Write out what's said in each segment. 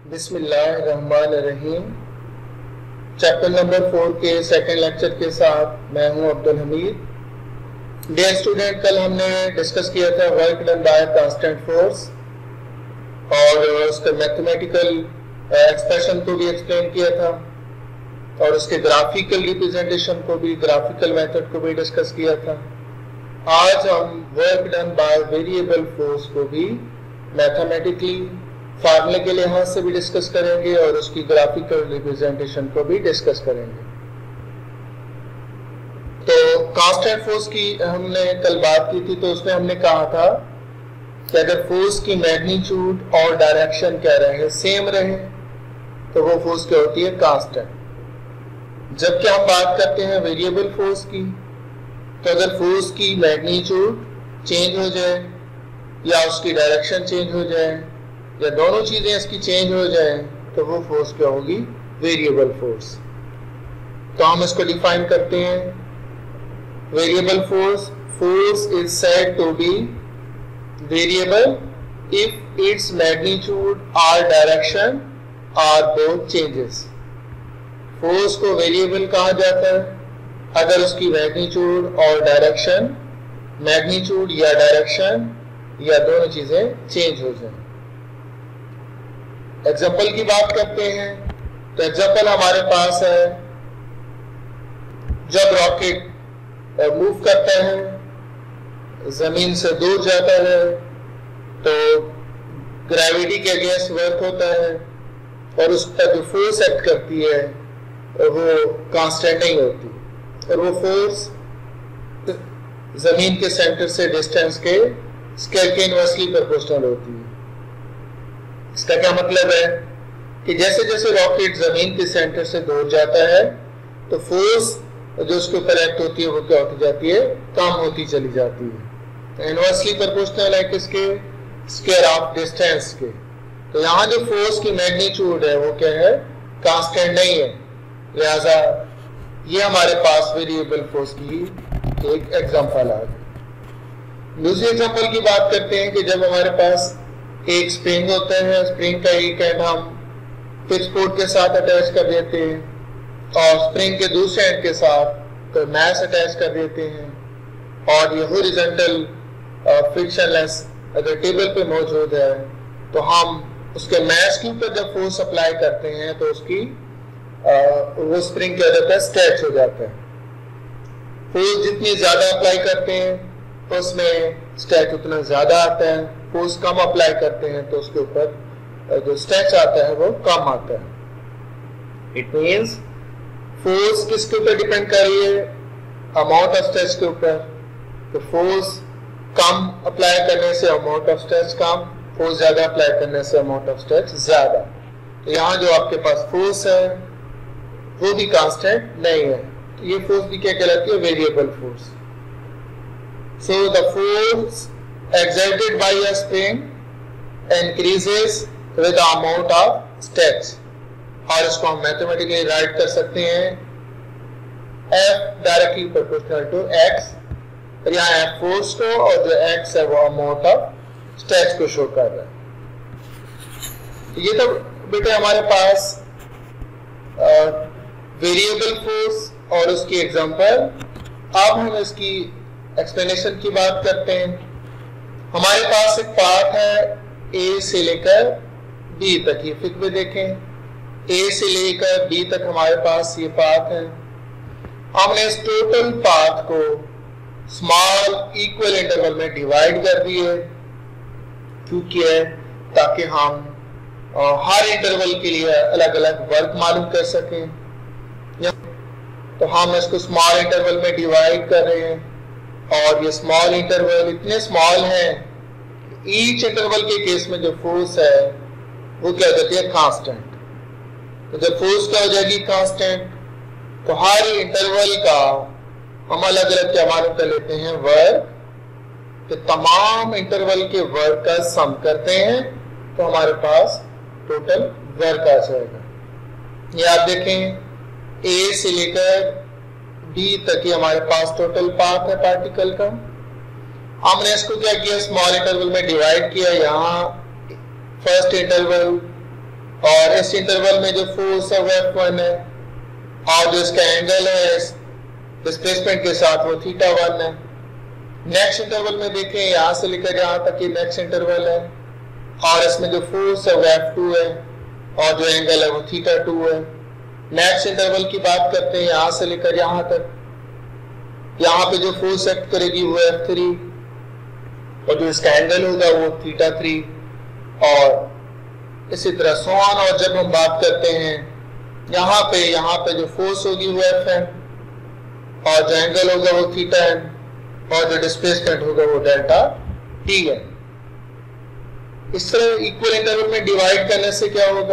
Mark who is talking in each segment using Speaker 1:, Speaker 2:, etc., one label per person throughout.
Speaker 1: बिस्मिल्लाहिर्रहमानिर्रहीम। Chapter number 4 के second lecture के साथ मैं हूं अब्दुल हमीद। डियर स्टूडेंट, कल हमने डिस्कस किया था work done by constant force और उसके मैथमेटिकल एक्सप्रेशन को भी एक्सप्लेन किया था और उसके ग्राफिकल रिप्रेजेंटेशन को भी, ग्राफिकल मेथड को भी डिस्कस किया था। आज हम work done by variable force को भी मैथमेटिकली फार्मूले के लिहाज से भी डिस्कस करेंगे और उसकी ग्राफिकल रिप्रेजेंटेशन को भी डिस्कस करेंगे। तो कांस्टेंट फोर्स की हमने कल बात की थी, तो उसमें हमने कहा था कि अगर फोर्स की मैग्नीट्यूड और डायरेक्शन क्या रहे, सेम रहे, तो वो फोर्स क्या होती है, कांस्टेंट। जबकि हम बात करते हैं वेरिएबल फोर्स की, तो अगर फोर्स की मैग्नीट्यूड चेंज हो जाए या उसकी डायरेक्शन चेंज हो जाए या दोनों चीजें इसकी चेंज हो जाए, तो वो फोर्स क्या होगी, वेरिएबल फोर्स। तो हम इसको डिफाइन करते हैं। Variable force, force is said to be variable if its magnitude और direction are both changes. Force को वेरिएबल कहा जाता है अगर उसकी मैग्नीट्यूड और डायरेक्शन, मैग्नीट्यूड या डायरेक्शन या दोनों चीजें चेंज हो जाए। एग्जाम्पल की बात करते हैं, तो एग्जाम्पल हमारे पास है, जब रॉकेट मूव करता है, जमीन से दूर जाता है, तो ग्रेविटी के अगेंस्ट वर्क होता है और उस पर जो फोर्स एक्ट करती है वो कांस्टेंट नहीं होती, और वो फोर्स जमीन के सेंटर से डिस्टेंस के स्केल के इनवर्सली प्रोपोर्शनल होती है। इसका क्या मतलब है कि जैसे जैसे रॉकेट जमीन के सेंटर से दूर जाता है, तो फोर्स जो उसके ऊपर एक्ट होती है वो क्या होती जाती है, कम होती चली जाती है। तो इनवर्सली प्रोपोर्शनल है किसके, स्क्वायर ऑफ डिस्टेंस के। तो यहाँ जो फोर्स की मैग्नीट्यूड है वो क्या है, कांस्टेंट नहीं है, लिहाजा ये हमारे पास वेरिएबल फोर्स की एक एग्जांपल आ गई। दूसरी एग्जांपल की बात करते हैं कि जब हमारे पास एक स्प्रिंग होता है, स्प्रिंग का एक एंड हम फिक्स बोर्ड के साथ अटैच कर देते हैं और स्प्रिंग के दूसरे एंड के साथ तो मैस अटैच कर देते हैं, और ये हॉरिजॉन्टल फ्रिक्शनलेस अगर टेबल पे मौजूद है, तो हम उसके मैस के ऊपर जब फोर्स अप्लाई करते हैं तो उसकी वो स्प्रिंग क्या हो जाता है, स्ट्रेच हो जाता है। फोर्स जितनी ज्यादा अप्लाई करते हैं तो उसमें स्ट्रेच उतना ज्यादा आता है, फोर्स कम अप्लाई करते हैं तो उसके ऊपर जो स्ट्रेच आता है वो कम आता है। इट मींस फोर्स किसके ऊपर डिपेंड कर रही है, अमाउंट ऑफ स्ट्रेच के ऊपर। तो फोर्स कम अप्लाई करने से अमाउंट ऑफ स्ट्रेच कम, फोर्स ज्यादा अप्लाई करने से अमाउंट ऑफ स्ट्रेच ज्यादा। तो यहाँ जो आपके पास फोर्स है वो भी कांस्टेंट नहीं है, तो ये फोर्स भी क्या कहलाती है, variable force. So the force exerted by a spring increases with the amount of stretch, और इसको हम मैथमेटिकली राइट कर सकते हैं F directly proportional to X, और यहाँ F फोर्स को और जो X है वो अमाउंट ऑफ स्ट्रेच को शो कर रहा है। ये तो बेटे हमारे पास वेरिएबल फोर्स और उसकी एग्जांपल। अब हम इसकी एक्सप्लेनेशन की बात करते हैं। हमारे पास एक पाथ है A से लेकर B तक, ये फिगर में देखें, A से लेकर B तक हमारे पास ये पाथ है। हमने इस टोटल पाथ को स्मॉल इक्वल इंटरवल में डिवाइड कर दिए, क्योंकि है ताकि हम हर इंटरवल के लिए अलग अलग वर्क मालूम कर सकें। तो हम इसको स्मॉल इंटरवल में डिवाइड कर रहे हैं, और ये स्मॉल इंटरवल इतने स्मॉल हैं, ईच इंटरवल के केस में जो फोर्स है वो क्या हो जाती है, कांस्टेंट। तो जब फोर्स क्या हो जाएगी, कांस्टेंट, तो हर इंटरवल का हम अलग अलग क्या मालूम कर लेते हैं, वर्क। तो तमाम इंटरवल के वर्क का सम करते हैं तो हमारे पास टोटल वर्क आ जाएगा। ये आप देखें, A से लेकर B तक ही हमारे पास टोटल पाथ है पार्टिकल का। हमने इसको क्या किया, स्मॉल इंटरवल में डिवाइड किया। यहाँ फर्स्ट इंटरवल और इस इंटरवल में जो फोर्स है वो F1 है और जो इसका एंगल है इस डिस्प्लेसमेंट के साथ वो θ1 है। नेक्स्ट इंटरवल में देखें यहां से लेकर यहां तक ये नेक्स्ट इंटरवल है और इसमें जो फोर्स है वो F2 है और जो एंगल है वो θ2 है। नेक्स्ट इंटरवल की बात करते हैं यहां से लेकर यहां तक, यहाँ पे जो फोर्स एक्ट करेगी वो F3 और जो इसका एंगल होगा वो θ3 और इसी तरह सो ऑन। और जब हम बात करते हैं यहाँ पे जो फोर्स होगी वो Fn और जो एंगल होगा वो θn और जो डिस्प्लेसमेंट होगा वो डेल्टा t है। इस तरह इक्वल इंटरवल में डिवाइड करने से क्या होगा,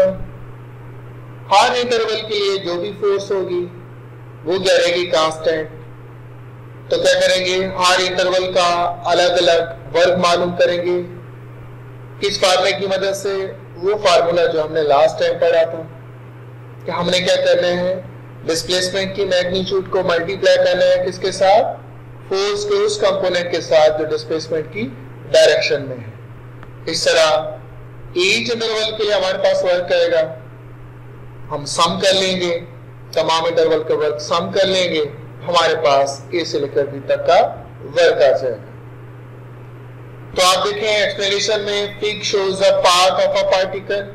Speaker 1: हर इंटरवल के लिए जो भी फोर्स होगी वो क्या रहेगी, कांस्टेंट। तो क्या करेंगे, हर इंटरवल का अलग अलग वर्ग मालूम करेंगे। किस फार्मूले की मदद से, वो फार्मूला जो हमने लास्ट टाइम पढ़ा था कि हमने क्या करना है, डिस्प्लेसमेंट की मैग्नीट्यूड को मल्टीप्लाई करना है किसके साथ, फोर्स के उस कंपोनेंट के साथ जो डिस्प्लेसमेंट की डायरेक्शन में है। इस तरह ईच इंटरवल के लिए हमारे पास वर्क आएगा, हम सम कर लेंगे, तमाम इंटरवल का वर्क सम कर लेंगे, हमारे पास ए से लेकर बी तक का वर्क आ जाएगा। तो आप देखें एक्सप्लेनेशन में, fig shows the path of a particle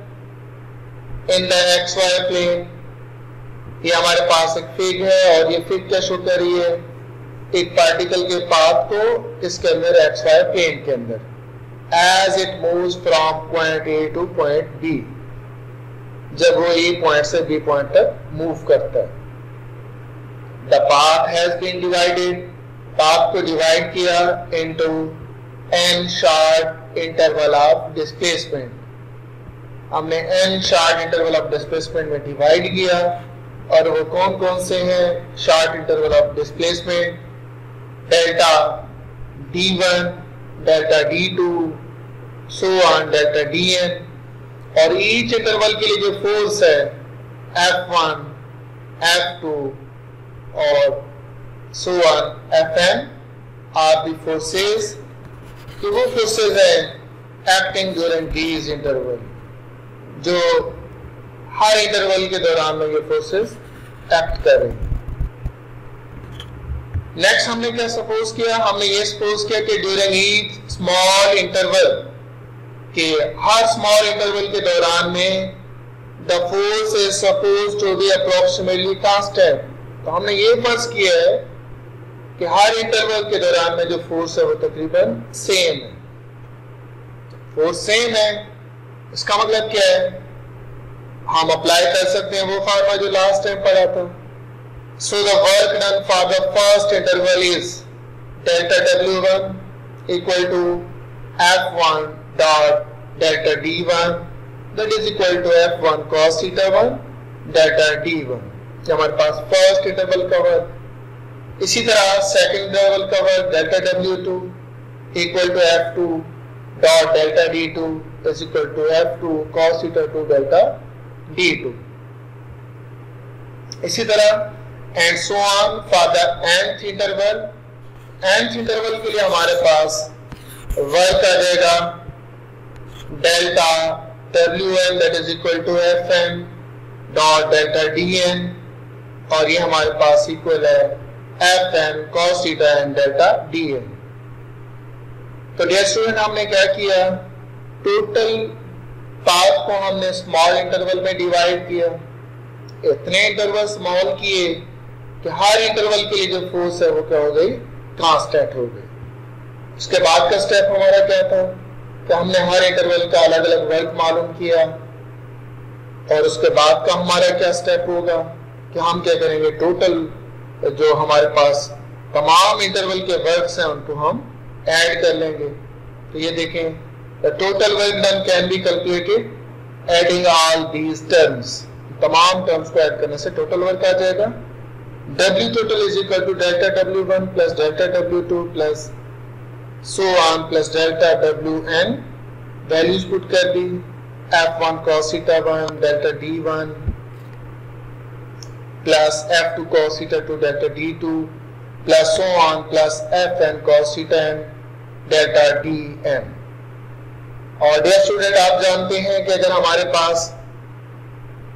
Speaker 1: in the XY plane. ये हमारे पास एक फिग है और ये फिग क्या शो कर रही है, एक पार्टिकल के पाथ को इसके अंदर XY प्लेन के अंदर, as it moves from point A to point B, जब वो ए पॉइंट से बी पॉइंट तक मूव करता है। The path has been divided, path को डिवाइड किया into n short interval of displacement। हमने n short interval of displacement में डिवाइड किया और वो कौन कौन से हैं short interval of displacement, delta d1, delta d2, so on delta dn। और ईच इंटरवल के लिए जो फोर्स है F1, F2 और so on Fn are the forces, तो वो फोर्सेज है acting during these interval, जो हर इंटरवल के दौरान में ये फोर्सेज एक्ट कर रही हैं। नेक्स्ट हमने क्या सपोज किया, हमने ये सपोज किया कि ड्यूरिंग ईच स्मॉल इंटरवल, कि हर स्मॉल इंटरवल के दौरान में the force is suppose to be approximately constant. तो हमने ये फर्ज किया है कि हर इंटरवल के दौरान में जो फोर्स है वो तकरीबन सेम है। फोर्स सेम है, इसका मतलब क्या है, हम अप्लाई कर सकते हैं वो फार्मूला जो लास्ट टाइम पढ़ा था। So the work done for the first interval is delta W1 equal to F1 dot delta D1 that is equal to F1 cos θ1 delta D1, हमारे पास फर्स्ट इंटरवल का वर्क। इसी तरह second interval का work delta W2 equal to F2 dot delta D2 is equal to F2 cos θ2 delta D2। इसी तरह and so on for the nth interval. nth interval के लिए हमारे पास वर्क आ जाएगा delta Wn that is equal to Fn dot delta Dn, और ये हमारे पास इक्वल है Fn cos θn delta Dn। तो डियर स्टूडेंट, हमने क्या किया, टोटल पाथ को हमने स्मॉल इंटरवल में डिवाइड किया, इतने इंटरवल स्मॉल किए कि हर इंटरवल के लिए जो फोर्स है वो क्या हो गई, कांस्टेंट हो गई। उसके बाद का स्टेप हमारा क्या था कि हमने हर इंटरवल का अलग अलग वर्क मालूम किया, और उसके बाद का हमारा क्या स्टेप होगा कि हम क्या करेंगे, टोटल जो हमारे पास तमाम इंटरवल के वर्क्स हैं उनको हम ऐड कर लेंगे। तो ये देखें, the total work done can be calculated adding all these terms. तमाम टर्म्स को ऐड करने से टोटल वर्क आ जाएगा। W total is equal to delta W1 plus delta W2 plus so on plus delta Wn। Values put कर दी, F1 cos θ1 delta D1 plus F2 cos θ2 delta D2 plus so on plus Fn cos θn delta Dn। और dear student, आप जानते हैं कि अगर हमारे पास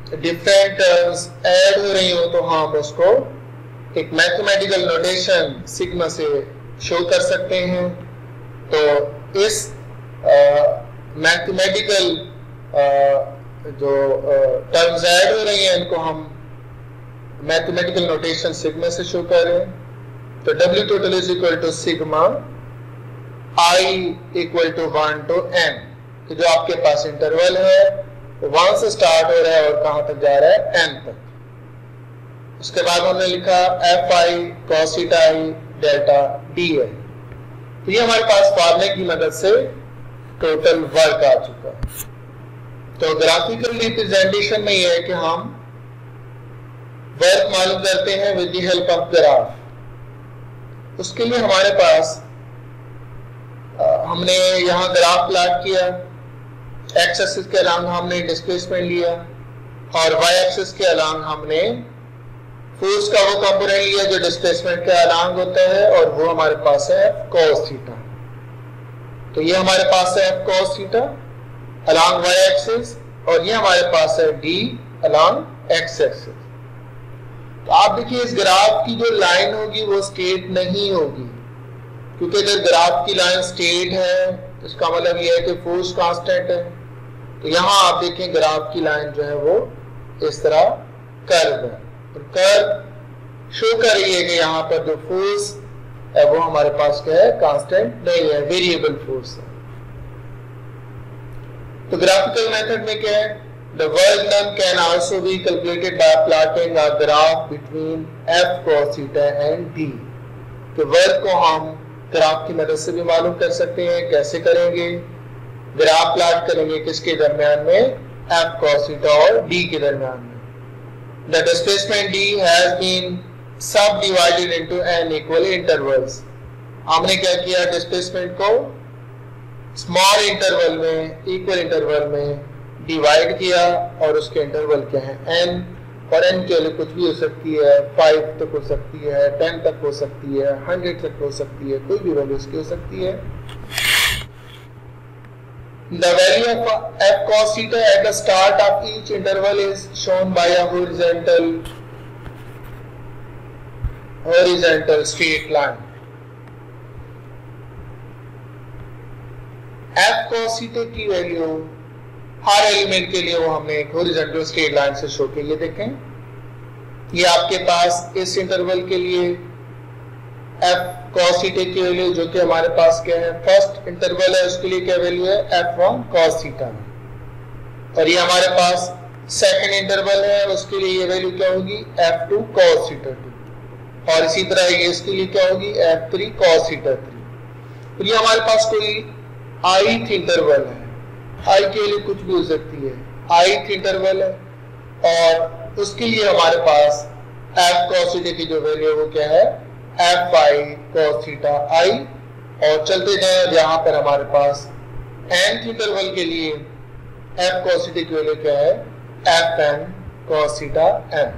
Speaker 1: different terms add हो रही हो तो हम उसको एक मैथमेटिकल नोटेशन सिग्मा से शो कर सकते हैं। तो इस मैथमेटिकल जो टर्म्स ऐड हो रही हैं इनको हम मैथमेटिकल नोटेशन सिग्मा से शो कर रहे हैं। तो W total is equal to sigma I equal to 1 to n। तो जो आपके पास इंटरवल है वो 1 से स्टार्ट हो रहा है और कहां तक जा रहा है n तक। उसके बाद हमने लिखा fi cos theta I delta d है। तो ये हमारे पास फार्मूले की मदद से टोटल वर्क आ चुका है। तो ग्राफिकल रिप्रेजेंटेशन में यह है कि हम वर्क मालूम करते हैं with the help of graph. उसके लिए हमारे पास हमने यहां ग्राफ प्लॉट किया, एक्स एक्सिस के अलोंग हमने डिस्प्लेसमेंट लिया और वाई एक्सिस के अलोंग हमने फोर्स का वो कंपोनेंट लिया जो डिस्प्लेसमेंट के अलोंग होता है और वो हमारे पास है cos थीटा। तो ये हमारे पास है cos theta along Y axis और ये हमारे पास है d अलोंग एक्स एक्सिस। तो आप देखिए इस ग्राफ की जो लाइन होगी वो स्ट्रेट नहीं होगी, क्योंकि अगर ग्राफ की लाइन स्ट्रेट है तो इसका मतलब ये है कि फोर्स कांस्टेंट है। तो यहां आप देखें ग्राफ की लाइन जो है वो इस तरह कर्व है, तो कर्व शो कर रही है कि यहाँ पर जो फोर्स है वो हमारे पास क्या है, कांस्टेंट नहीं है, वेरिएबल फोर्स है। तो ग्राफिकल मेथड में क्या है, the work done can also be calculated by plotting a graph between f cos theta and d। तो वर्क को हम ग्राफ की मदद से भी मालूम कर सकते हैं। कैसे करेंगे, ग्राफ प्लॉट करेंगे किसके दरमियान में, f cos theta और d के दरमियान में। The displacement d has been subdivided into n equal intervals। हमने क्या किया, डिस्प्लेसमेंट को स्मॉल इंटरवल में इक्वल इंटरवल में डिवाइड किया और उसके इंटरवल क्या है n, और n के लिए कुछ भी हो सकती है, 5 तक हो सकती है, 10 तक हो सकती है, 100 तक हो सकती है, कोई भी वैल्यू इसकी हो सकती है। The value of f cos theta at the start of each interval is shown by a horizontal straight line। f cos theta की वैल्यू हर एलिमेंट के लिए वो हमने एक हॉरिजॉन्टल स्ट्रेट लाइन से शो की। ये देखें, ये आपके पास इस इंटरवल के लिए f cos थीटा की वैल्यू जो कि हमारे पास क्या है, फर्स्ट इंटरवल है उसके लिए क्या वैल्यू है, f1 cos थीटा, और ये हमारे पास सेकंड इंटरवल है उसके लिए ये वैल्यू क्या होगी, f2 cos थीटा 2, और इसी तरह ये इसके लिए क्या होगी, f3 cos थीटा 3। तो ये हमारे पास कोई ith इंटरवल है, i के लिए कुछ भी हो सकती है, ith इंटरवल है, और उसके लिए हमारे पास f cos थीटा की जो वैल्यू है वो क्या है, f5 cos थीटा i, और चलते जाए जहां पर हमारे पास nth इंटरवल के लिए f cos थीटा की वैल्यू क्या है, fn cos theta n।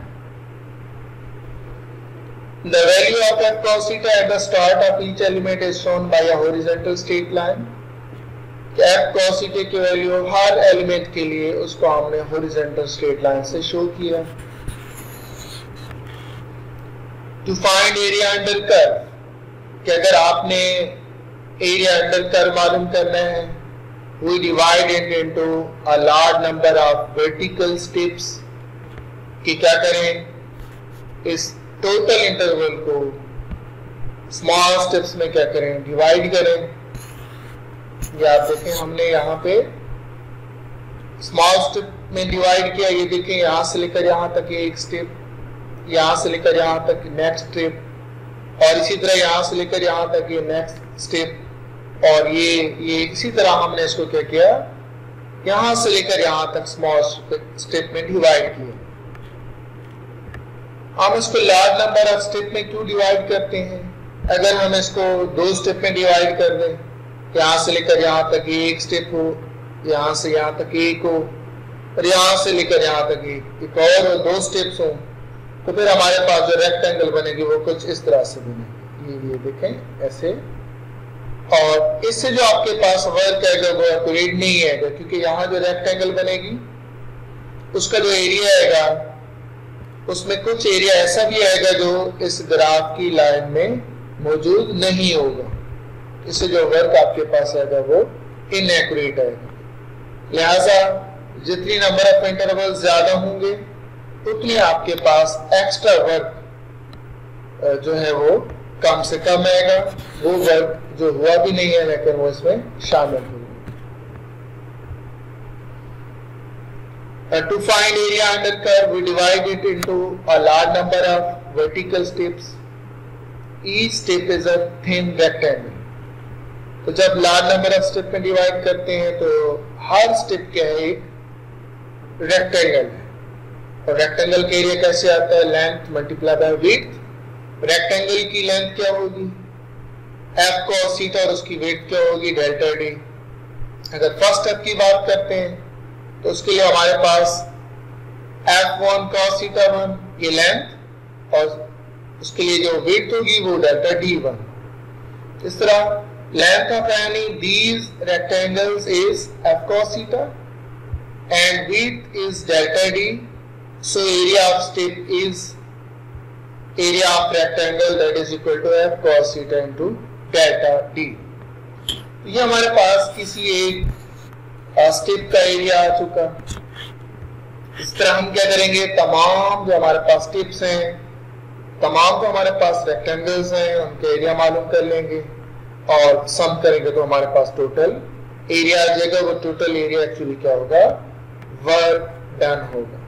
Speaker 1: The value of f cos theta at the start of each element is shown by a horizontal straight line। f cos theta की value हर element के लिए उसको हमने horizontal straight line से show किया। To find area under curve, कि अगर आपने एरिया अंडर कर्व मालूम करना है, we divide it into a large number of vertical steps, कि क्या करें, इस टोटल इंटरवल को स्मॉल स्टेप्स में क्या करें, डिवाइड करें। ये आप देखें हमने यहाँ पे स्मॉल स्टेप में डिवाइड किया, ये देखें यहाँ से लेकर यहाँ तक ये एक स्टेप, यहाँ से लेकर यहाँ तक नेक्स्ट स्टेप, और इसी तरह यहाँ से लेकर यहाँ तक ये नेक्स्ट स्टेप, और ये इसी तरह हमने इसको क्या किया, यहाँ से लेकर यहाँ तक स्मॉल स्टेप में डिवाइड किया। हम इसको लार्ज नंबर ऑफ स्टेप में क्यों डिवाइड करते हैं, अगर हम इसको 2 स्टेप में डिवाइड कर दें, यहाँ से लेकर यहाँ तक एक स्टेप हो, यहाँ से यहाँ तक एक हो, और यहाँ से लेकर यहाँ तक एक और 2 स्टेप्स हो, तो फिर हमारे पास जो रेक्टेंगल बनेगी वो कुछ इस तरह से बनेगी। ये देखें ऐसे, और इससे जो आपके पास वर्क है वो एक्यूरेट नहीं है, क्योंकि यहाँ जो रेक्टेंगल बनेगी उसका जो एरिया आएगा उसमें कुछ एरिया ऐसा भी आएगा जो इस ग्राफ की लाइन में मौजूद नहीं होगा, इससे जो वर्क आपके पास आएगा वो इनएक्यूरेट आएगा। लिहाजा जितनी नंबर ऑफ इंटरवल ज्यादा होंगे उतनी आपके पास एक्स्ट्रा वर्क जो है वो कम से कम आएगा, वो वर्क जो हुआ भी नहीं है लेकिन वो इसमें शामिल होगा। To find area under curve, we divide it into a large number of vertical steps. Each step is a thin rectangle. तो जब large number of step में डिवाइड करते हैं तो हर स्टेप क्या है, एक रेक्टेंगल है। और रेक्टेंगल का एरिया कैसे आता है, length multiply by width. Rectangle की लेंथ क्या होगी, एफ कॉस थीटा, और उसकी विड्थ क्या होगी, डेल्टा डी। अगर फर्स्ट स्टेप की बात करते हैं तो उसके लिए हमारे पास f1 cos थीटा 1 ये लेंथ, और उसके लिए जो विड्थ होगी वो डेल्टा d1। इस तरह length of any these rectangles is f cos theta and width is delta d, so area of step is area of rectangle that is equal to f cos theta into delta d। तो ये हमारे पास किसी एक step का area आ चुका। इस तरह हम क्या करेंगे, तमाम जो हमारे पास स्टेप्स हैं, तमाम जो हमारे पास रेक्टेंगल्स हैं, उनके एरिया मालूम कर लेंगे और सम करेंगे तो हमारे पास टोटल एरिया आ जाएगा। वो टोटल एरिया एक्चुअली क्या होगा, वर्क डन होगा।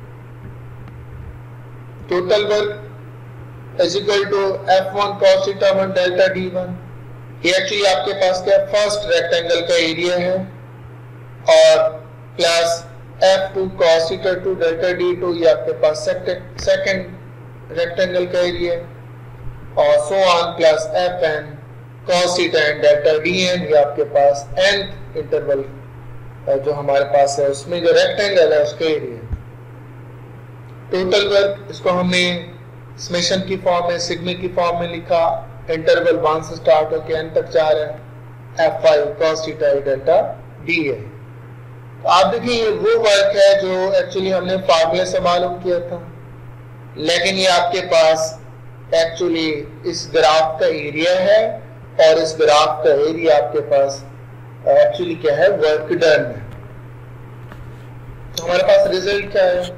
Speaker 1: Total work is equal to f1 cos theta 1 delta d1। ये एक्चुअली आपके पास क्या, फर्स्ट रेक्टेंगल का एरिया है, और plus f2 cos theta 2 delta d2 ये आपके पास सेकंड रेक्टेंगल का एरिया, और so on plus fn cos theta and delta dn ये आपके पास nth इंटरवल जो हमारे पास है उसमें जो रेक्टेंगल है उसका एरिया। टोटल वर्क इसको हमने समेशन की फॉर्म में, सिग्मा की फॉर्म में लिखा। इंटरवल 1 से स्टार्ट होकर n तक जा रहा है, f5 cos theta delta d है। तो आप देखिए ये वो वर्क है जो एक्चुअली हमने फार्मूले से मालूम किया था, लेकिन ये आपके पास एक्चुअली इस ग्राफ का एरिया है, और इस ग्राफ का एरिया आपके पास एक्चुअली क्या है, वर्क डन है। तो हमारे पास रिजल्ट क्या है,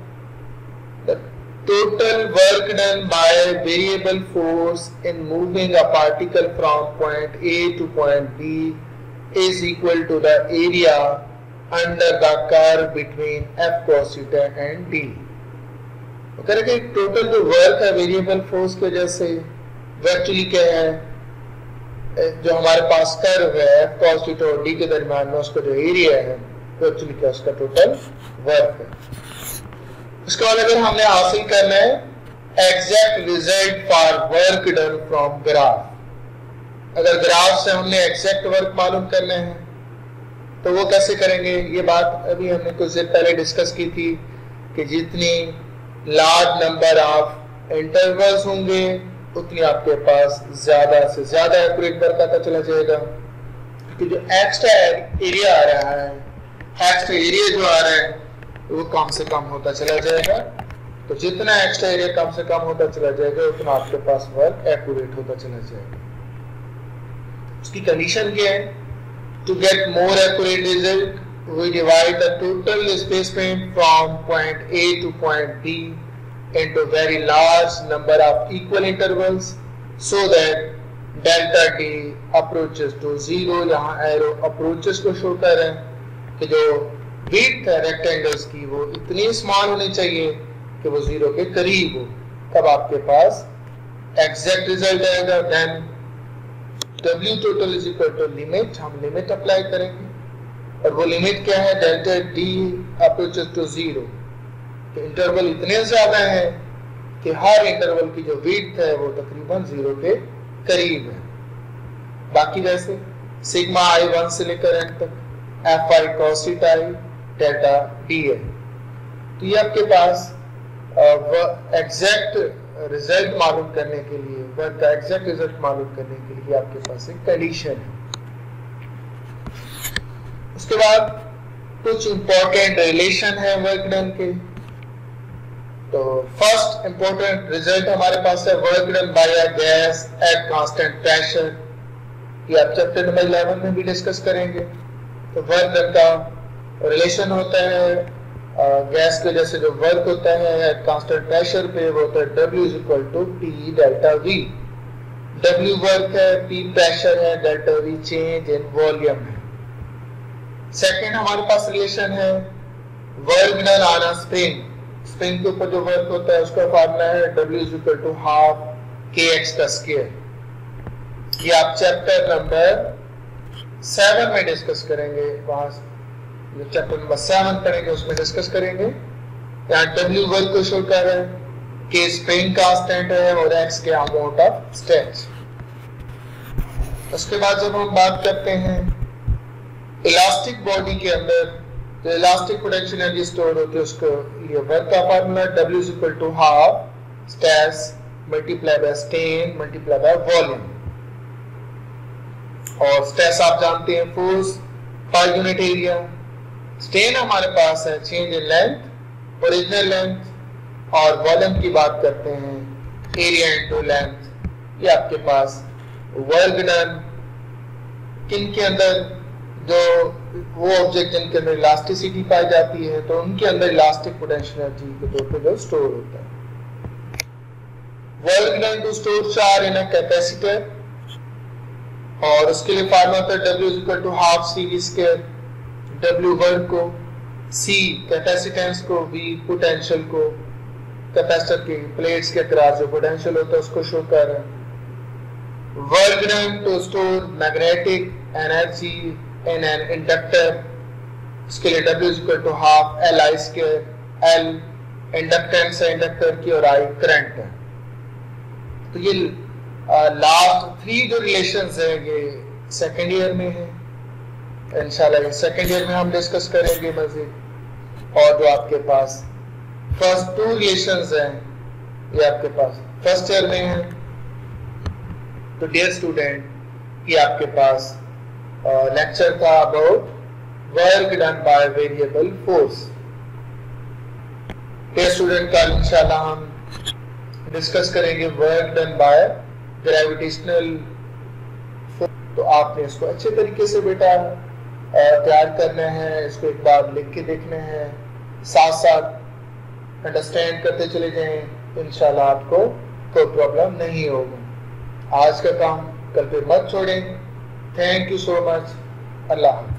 Speaker 1: total work done by variable force in moving a particle from point A to point B is equal to the area under the curve between f cos theta and d। तो कह रहे कि total जो work है variable force की वजह से वो एक्चुअली क्या है, जो हमारे पास कर्व है f cos थीटा और d के दरमियान में उसका जो एरिया है वो एक्चुअली क्या, उसका टोटल वर्क है। उसके बाद अगर हमने हासिल करना है exact result for work done from graph, अगर ग्राफ से हमने एग्जैक्ट वर्क मालूम करना है तो वो कैसे करेंगे, ये बात अभी हमने कुछ देर पहले डिस्कस की थी कि जितनी लार्ज नंबर ऑफ इंटरवल्स होंगे उतनी आपके पास ज्यादा से ज्यादा एक्यूरेट वर्क आता चला जाएगा, क्योंकि जो एक्स्ट्रा एरिया आ रहा है, एक्स्ट्रा एरिया जो आ रहा है वो कम से कम होता चला जाएगा। तो जितना एक्स्ट्रा एरिया कम से कम होता चला जाएगा उतना आपके पास वर्क एक्यूरेट होता चला जाएगा। उसकी कंडीशन क्या है, to get more accurate result we divide the total displacement from point A to point B into very large number of equal intervals so that delta D approaches to zero. यहाँ arrow approaches को show कर रहे हैं कि जो width है rectangles की वो इतनी स्मॉल होनी चाहिए कि वो जीरो के करीब हो, तब आपके पास एग्जैक्ट रिजल्ट आएगा। Then W total is equal to limit, हम लिमिट अप्लाई करेंगे, और वो लिमिट क्या है, delta D approaches to zero. तो इंटरवल इतने ज्यादा है कि हर इंटरवल की जो विड्थ है वो तकरीबन जीरो के करीब है। बाकी वैसे सिग्मा i1 से लेकर n तक f5 cos theta i delta d है। तो ये आपके पास एग्जैक्ट रिजल्ट मालूम करने के लिए, वर्क का एग्जैक्ट रिजल्ट मालूम करने के लिए आपके पास एक कंडीशन है। उसके बाद कुछ इंपॉर्टेंट रिलेशन है वर्क डन के। तो फर्स्ट इंपॉर्टेंट रिजल्ट हमारे पास है work done by a gas at constant pressure. ये आप चैप्टर नंबर 11 में भी डिस्कस करेंगे। तो वर्क डन का रिलेशन होता है गैस की वजह से जो वर्क होता है एट कांस्टेंट प्रेशर पे वो होता है W is equal to T delta V। W work है, P प्रेशर है, delta V change in volume है। सेकेंड हमारे पास रिलेशन है work done on a spring. Spring के ऊपर जो वर्क होता है उसका फॉर्मूला है W is equal to half kx का स्क्वायर। ये आप चैप्टर नंबर 7 में डिस्कस करेंगे। वहां जो चैप्टर नंबर 7 पढ़ेंगे उसमें डिस्कस करेंगे। यहाँ W वर्क को शो कर रहे हैं कि स्प्रिंग कांस्टेंट है और x के अमाउंट ऑफ स्ट्रेच। उसके बाद जब हम बात करते हैं इलास्टिक बॉडी के अंदर जो इलास्टिक पोटेंशियल एनर्जी स्टोर होती है उसको ये वर्क का formula W is equal to half stress multiply by strain multiply by volume. और स्ट्रेस आप जानते हैं force per unit area. Strain हमारे पास है change in length original length और वॉल्यूम की बात करते हैं एरिया इनटू लेंथ। ये आपके पास वर्क डन किन के अंदर जो वो ऑब्जेक्ट जिनके अंदर इलास्टिसिटी पाई जाती है तो उनके अंदर इलास्टिक पोटेंशियल एनर्जी के तौर पे जो स्टोर होता है। Work done to store charge in a capacitor और उसके लिए फार्मूला होता है W is equal to half CV square. W work को, C कैपेसिटेंस को, V पोटेंशियल को, कैपेसिटर की प्लेट्स के अक्रॉस जो पोटेंशियल होता है उसको शो कर रहे हैं। Work done to store magnetic energy in an inductor. इसके लिए W is equal to half LI square. L inductance है इंडक्टर की और I करंट है। तो ये लास्ट 3 जो रिलेशंस है ये सेकेंड ईयर में है। इंशाल्लाह ये सेकेंड ईयर में हम डिस्कस करेंगे मजीद। और जो आपके पास फर्स्ट 2 रिलेशंस हैं ये आपके पास फर्स्ट ईयर में है। तो डियर स्टूडेंट ये आपके पास लेक्चर था about work done by variable force. Dear student कल इंशाल्लाह हम डिस्कस करेंगे work done by gravitational force. तो आपने इसको अच्छे तरीके से बेटा तैयार करना है, इसको एक बार लिख के देखना है, साथ साथ अंडरस्टैंड करते चले जाएं। इंशाल्लाह आपको कोई प्रॉब्लम नहीं होगा। आज का काम कल पे मत छोड़ें। Thank you so much. Allah.